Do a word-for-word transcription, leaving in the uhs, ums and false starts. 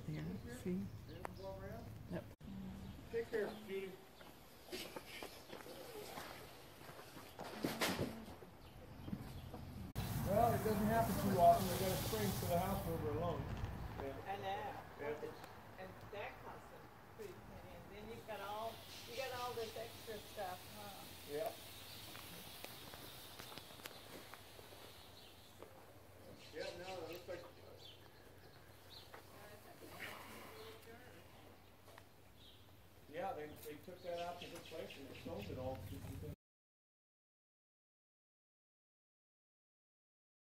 there. See? Yep. Take care, Judy. Well, it doesn't happen too often. We got a spring for the house over alone. Yeah. I know. Yeah. And that costs a pretty penny. And then you've got all you got all this extra stuff, huh? Yeah. Yeah, no, it looks like yeah, they they took that out to the place and they sold it all to people.